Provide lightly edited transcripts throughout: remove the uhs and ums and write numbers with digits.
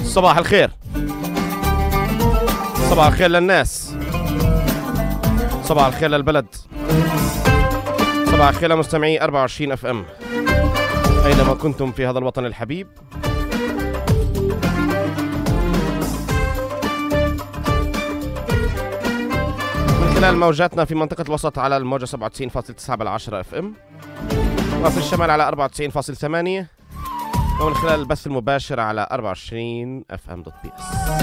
صباح الخير، صباح الخير للناس، صباح الخير للبلد، صباح الخير لمستمعي 24 اف ام اينما كنتم في هذا الوطن الحبيب. من خلال موجاتنا في منطقة الوسط على الموجة 97.9 بالعشرة اف ام، وفي الشمال على 94.8، ومن خلال البث المباشر على 24fm.bs.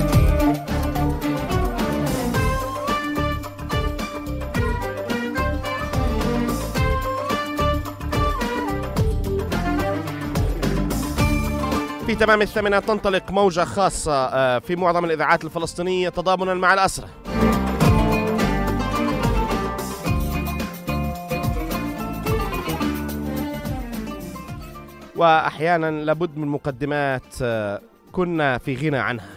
في تمام 8 تنطلق موجة خاصة في معظم الإذاعات الفلسطينية تضامنا مع الأسرى. وأحيانا لابد من مقدمات كنا في غنى عنها.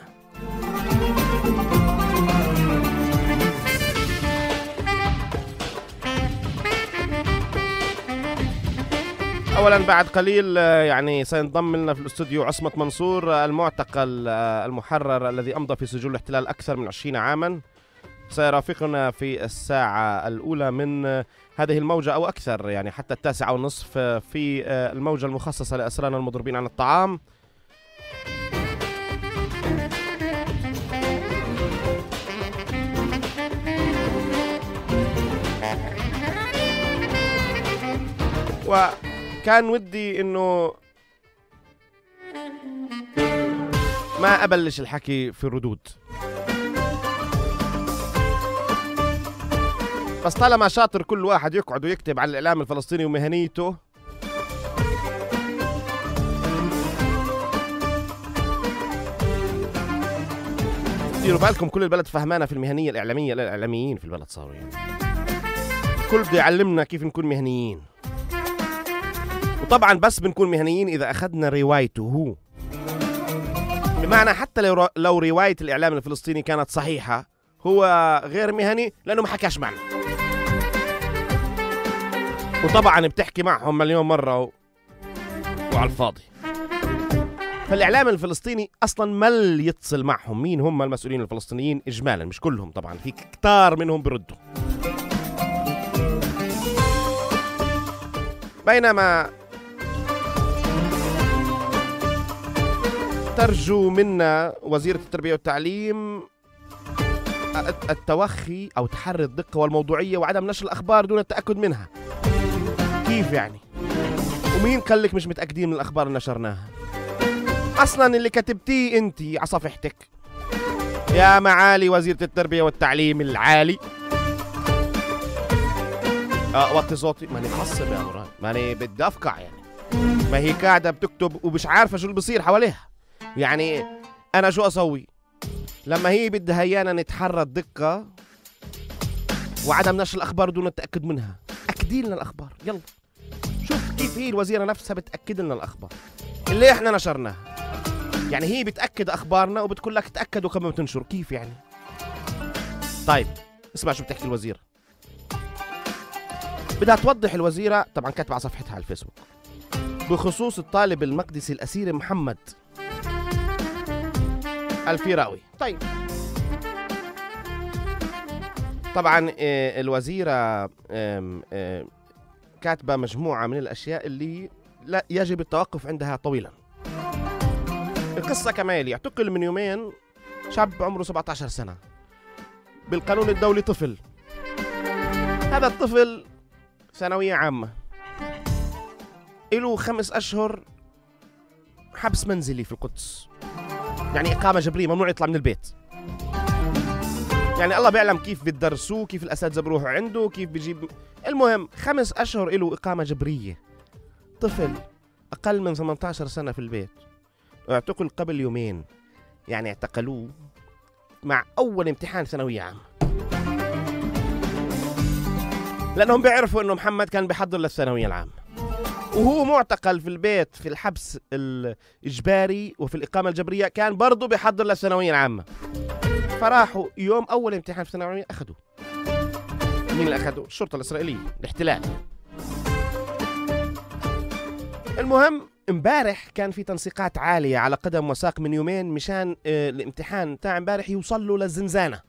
أولا بعد قليل يعني سينضم لنا في الاستوديو عصمت منصور، المعتقل المحرر الذي أمضى في سجون الاحتلال أكثر من 20 عاما. سيرافقنا في الساعة الأولى من هذه الموجة أو أكثر، يعني حتى 9:30 في الموجة المخصصة لأسرانا المضروبين عن الطعام. وكان ودي إنه ما أبلش الحكي في الردود، بس طالما شاطر كل واحد يقعد ويكتب على الإعلام الفلسطيني ومهنيته، ديروا بالكم كل البلد فهمانة في المهنية الإعلامية، الإعلاميين في البلد صاروا يعني كل بده يعلمنا كيف نكون مهنيين. وطبعا بس بنكون مهنيين إذا أخذنا روايته هو، بمعنى حتى لو رواية الإعلام الفلسطيني كانت صحيحة هو غير مهني لأنه ما حكاش معنا. وطبعا بتحكي معهم مليون مرة وعلى الفاضي. فالإعلام الفلسطيني أصلا مل يتصل معهم. مين هم المسؤولين الفلسطينيين إجمالا؟ مش كلهم طبعا، في كتار منهم بردوا. بينما ترجو منا وزيرة التربية والتعليم التوخي أو تحري الدقة والموضوعية وعدم نشر الأخبار دون التأكد منها. كيف يعني؟ ومين قال لك مش متأكدين من الأخبار اللي نشرناها؟ أصلا اللي كتبتيه أنتي على صفحتك يا معالي وزيرة التربية والتعليم العالي. وطي صوتي، ماني خصب يا مراد، ماني بدي أفقع يعني. ما هي قاعدة بتكتب ومش عارفة شو اللي بصير حواليها. يعني أنا شو أسوي لما هي بدها هيانا نتحرى الدقة وعدم نشر الأخبار دون التأكد منها؟ أكدي لنا الأخبار، يلا شوف كيف هي الوزيرة نفسها بتأكد لنا الأخبار اللي إحنا نشرناها. يعني هي بتأكد أخبارنا وبتقول لك تأكدوا كما بتنشر. كيف يعني؟ طيب اسمع شو بتحكي الوزيرة. بدها توضح الوزيرة، طبعا كاتبة على صفحتها على الفيسبوك، بخصوص الطالب المقدسي الأسير محمد الفيراوي. طيب طبعا الوزيرة كاتبة مجموعة من الأشياء اللي لا يجب التوقف عندها طويلا. القصة كمال، يعتقل من يومين شاب عمره 17 سنة بالقانون الدولي طفل. هذا الطفل ثانوية عامة، له 5 أشهر حبس منزلي في القدس، يعني إقامة جبرية، ممنوع يطلع من البيت. يعني الله بيعلم كيف بتدرسوه، كيف الأساتذة بروحوا عنده، كيف بيجيب. المهم 5 أشهر له إقامة جبرية. طفل أقل من 18 سنة في البيت، اعتقل قبل يومين. يعني اعتقلوه مع أول امتحان ثانوية عامة، لأنهم بيعرفوا إنه محمد كان بيحضر للثانوية العامة، وهو معتقل في البيت في الحبس الإجباري وفي الإقامة الجبرية كان برضو بيحضر للثانوية العامة. فراحوا يوم أول امتحان في الثانوية أخذوا. مين اللي أخذوا؟ الشرطة الإسرائيلية، الاحتلال. المهم امبارح كان في تنسيقات عالية على قدم وساق من يومين مشان الامتحان تاع امبارح يوصل له للزنزانة.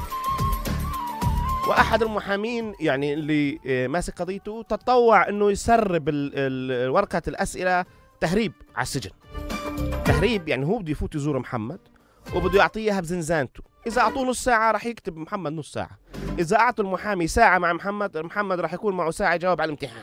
واحد المحامين يعني اللي ماسك قضيته تطوع انه يسرب ورقة الاسئلة تهريب على السجن. تهريب يعني هو بده يفوت يزور محمد وبده يعطيها بزنزانته. اذا اعطوه نص ساعة راح يكتب محمد نص ساعة، اذا اعطوا المحامي ساعة مع محمد راح يكون معه ساعة يجاوب على الامتحان.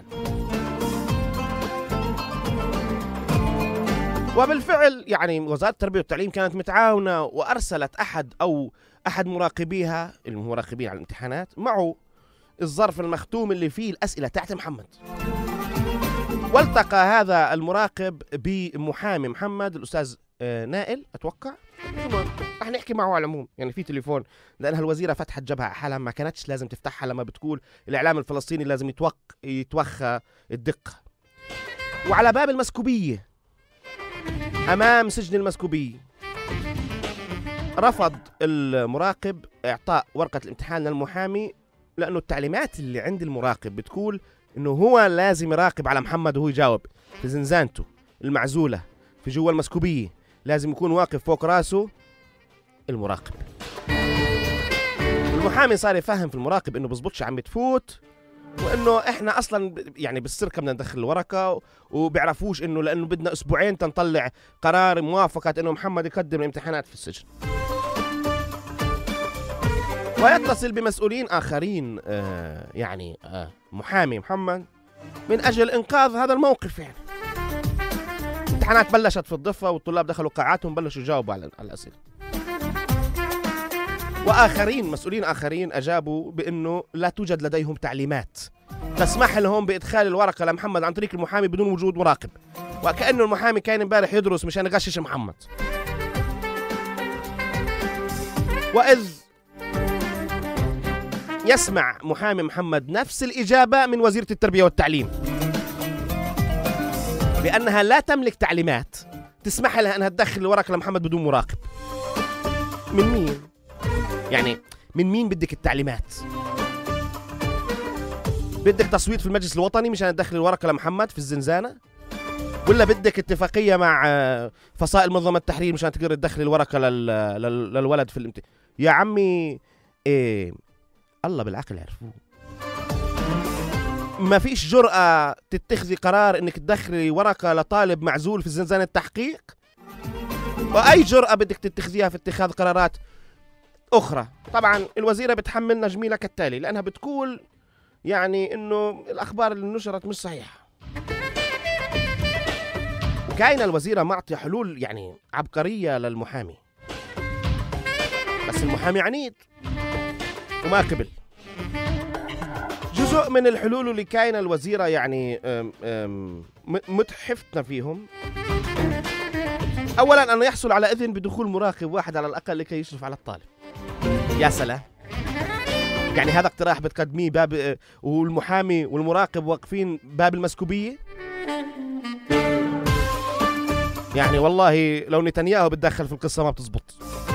وبالفعل يعني وزارة التربية والتعليم كانت متعاونة وأرسلت أحد مراقبيها المراقبين على الامتحانات معه الظرف المختوم اللي فيه الأسئلة تاعت محمد. والتقى هذا المراقب بمحامي محمد الأستاذ نائل أتوقع. رح نحكي معه على العموم يعني في تليفون، لأنها الوزيرة فتحت جبهة حالها ما كانتش لازم تفتحها لما بتقول الإعلام الفلسطيني لازم يتوخى الدقة. وعلى باب المسكوبية أمام سجن المسكوبية رفض المراقب إعطاء ورقة الامتحان للمحامي، لأنه التعليمات اللي عند المراقب بتقول إنه هو لازم يراقب على محمد وهو يجاوب في زنزانته المعزولة في جوا المسكوبية، لازم يكون واقف فوق راسه المراقب. المحامي صار يفهم في المراقب إنه بزبطش عم بتفوت، وانه احنا اصلا يعني بالسرقه بدنا ندخل الورقه، وبيعرفوش انه لانه بدنا اسبوعين تنطلع قرار موافقه انه محمد يقدم الامتحانات في السجن. ويتصل بمسؤولين اخرين محامي محمد من اجل انقاذ هذا الموقف. يعني الامتحانات بلشت في الضفه والطلاب دخلوا قاعاتهم بلشوا يجاوبوا على الاسئله. وآخرين مسؤولين آخرين أجابوا بأنه لا توجد لديهم تعليمات تسمح لهم بإدخال الورقة لمحمد عن طريق المحامي بدون وجود مراقب، وكأنه المحامي كان امبارح يدرس مشان يغشش محمد. وإذ يسمع محامي محمد نفس الإجابة من وزيرة التربية والتعليم بأنها لا تملك تعليمات تسمح لها أنها تدخل الورقة لمحمد بدون مراقب. من مين؟ يعني من مين بدك التعليمات؟ بدك تصويت في المجلس الوطني مشان تدخل الورقة لمحمد في الزنزانة؟ ولا بدك اتفاقية مع فصائل منظمة التحرير مشان تقدر تدخل الورقة للولد في الامتحان؟ يا عمي الله بالعقل يعرفوه. ما فيش جرأة تتخذي قرار انك تدخلي ورقة لطالب معزول في زنزانة التحقيق؟ وأي جرأة بدك تتخذيها في اتخاذ قرارات أخرى؟ طبعا الوزيرة بتحملنا جميلة كالتالي، لأنها بتقول يعني إنه الأخبار اللي نشرت مش صحيحة. وكاينة الوزيرة معطية حلول يعني عبقرية للمحامي، بس المحامي عنيد وما قبل. جزء من الحلول اللي كاينة الوزيرة يعني متحفتنا فيهم. أولا أن يحصل على إذن بدخول مراقب واحد على الأقل لكي يشرف على الطالب. يا سلام، يعني هذا اقتراح بتقدميه باب والمحامي والمراقب واقفين باب المسكوبية؟ يعني والله لو نتنياهو بتدخل في القصة ما بتزبط.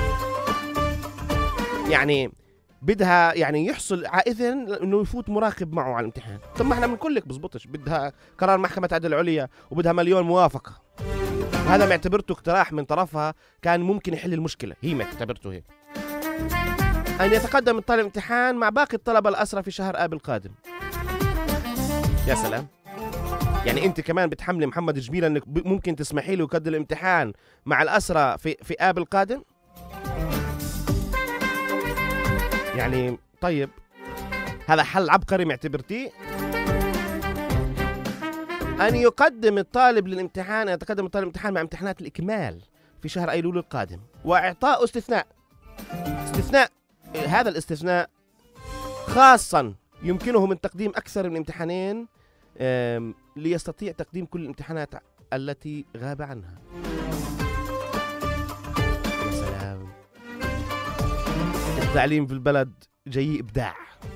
يعني بدها يعني يحصل على إذن إنه يفوت مراقب معه على الامتحان. طب ما احنا بنقول لك بزبطش، بدها قرار محكمة عدل العليا وبدها مليون موافقة. وهذا معتبرته اقتراح من طرفها كان ممكن يحل المشكلة، هي معتبرته هيك. أن يتقدم الطالب الامتحان مع باقي الطلبة الأسرى في شهر آب القادم. يا سلام، يعني أنت كمان بتحملي محمد جميلة أنك ممكن تسمحي له يقدم الامتحان مع الأسرى في آب القادم؟ يعني طيب هذا حل عبقري معتبرتيه؟ أن يتقدم الطالب للامتحان مع امتحانات الإكمال في شهر أيلول القادم، وإعطاء استثناء. هذا الاستثناء خاصا يمكنه من تقديم أكثر من امتحانين ليستطيع تقديم كل الامتحانات التي غاب عنها. يا سلام، التعليم في البلد جاي إبداع.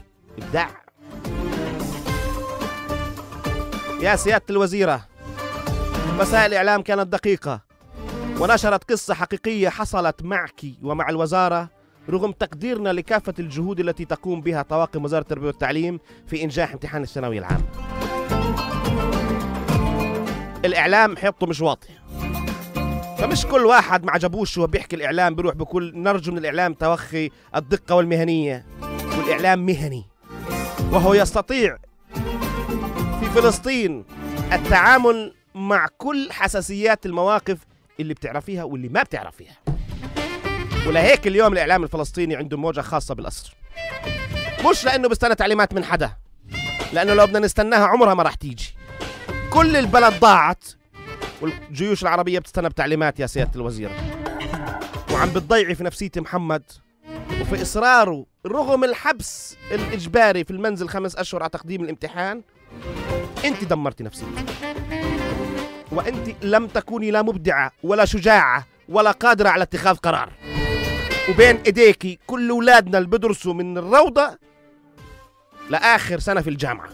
يا سيادة الوزيرة، وسائل الإعلام كانت دقيقة ونشرت قصة حقيقية حصلت معك ومع الوزارة رغم تقديرنا لكافة الجهود التي تقوم بها طواقم وزارة التربية والتعليم في إنجاح امتحان الثانوية العامة. الإعلام حيطه مش واضح، فمش كل واحد ما عجبوش شو بيحكي الإعلام بيروح بكل. نرجو من الإعلام توخي الدقة والمهنية، والإعلام مهني وهو يستطيع في فلسطين التعامل مع كل حساسيات المواقف اللي بتعرفيها واللي ما بتعرفيها. ولهيك اليوم الإعلام الفلسطيني عنده موجة خاصة بالأسر، مش لأنه بيستنى تعليمات من حدا، لأنه لو بدنا نستناها عمرها ما راح تيجي. كل البلد ضاعت والجيوش العربية بتستنى بتعليمات يا سيادة الوزير، وعم بتضيعي في نفسية محمد وفي إصراره رغم الحبس الإجباري في المنزل 5 أشهر على تقديم الامتحان. أنت دمرتي نفسيتك، وأنت لم تكوني لا مبدعة ولا شجاعة ولا قادرة على اتخاذ قرار. وبين إيديكي كل أولادنا اللي بدرسوا من الروضة لآخر سنة في الجامعة،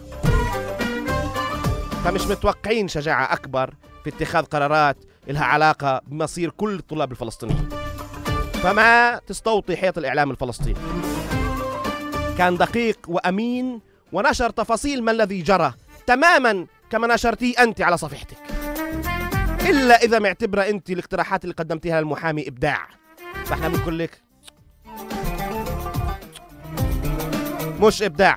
فمش متوقعين شجاعة أكبر في اتخاذ قرارات لها علاقة بمصير كل الطلاب الفلسطينيين. فما تستوطي حيط الإعلام الفلسطيني، كان دقيق وأمين ونشر تفاصيل ما الذي جرى تماما كما نشرتيه أنت على صفحتك، إلا إذا معتبرة أنت الاقتراحات اللي قدمتيها للمحامي إبداع، فإحنا بنقول لك مش إبداع.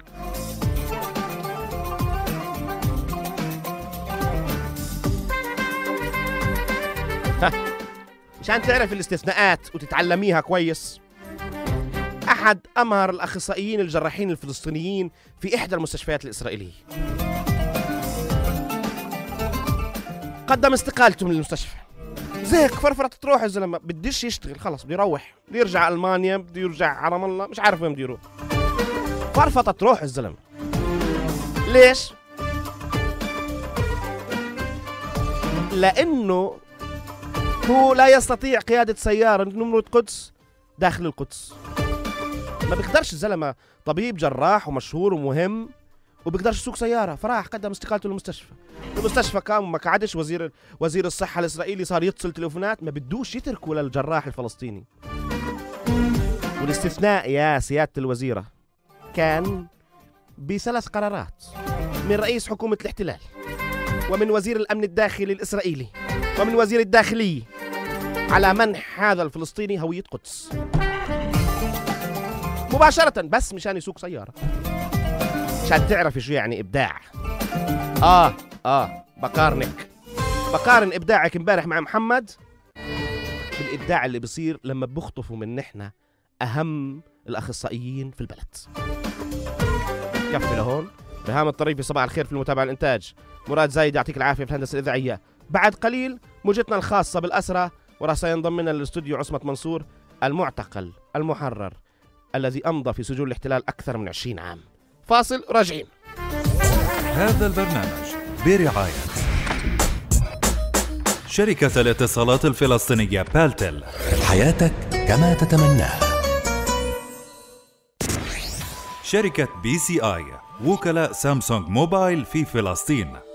مشان تعرف الاستثناءات وتتعلميها كويس، أحد أمهر الأخصائيين الجراحين الفلسطينيين في إحدى المستشفيات الإسرائيلية قدم استقالته من المستشفى. زيك فرفرة تروح الزلمة، بديش يشتغل خلص، بده يروح، بده يرجع ألمانيا، بده يرجع على رام الله، مش عارف وين بده يروح. فرفطة تروح الزلمة. ليش؟ لأنه هو لا يستطيع قيادة سيارة نمرة قدس داخل القدس. ما بيقدرش الزلمة، طبيب جراح ومشهور ومهم وبيقدرش يسوق سيارة، فراح قدم استقالته للمستشفى. المستشفى كان ما قعدش، وزير الصحة الإسرائيلي صار يتصل تليفونات، ما بدوش يتركوا للجراح الفلسطيني. والاستثناء يا سيادة الوزيرة كان ب3 قرارات من رئيس حكومة الاحتلال ومن وزير الأمن الداخلي الإسرائيلي ومن وزير الداخلية على منح هذا الفلسطيني هوية قدس مباشرة، بس مشان يسوق سيارة. مشان تعرفي شو يعني إبداع. بقارن إبداعك امبارح مع محمد بالإبداع اللي بصير لما بخطفوا من نحن أهم الأخصائيين في البلد. كفي لهون. بهام الطريفي صباح الخير في المتابعة الإنتاج. مراد زايد يعطيك العافية في الهندسة الإذاعية. بعد قليل موجتنا الخاصة بالأسرة، وراح سينضم لنا للاستوديو عصمت منصور المعتقل المحرر الذي أمضى في سجون الاحتلال أكثر من 20 عام. فاصل راجعين. هذا البرنامج برعاية شركة الاتصالات الفلسطينية بالتل. حياتك كما تتمناها. شركة BCI وكلاء سامسونج موبايل في فلسطين.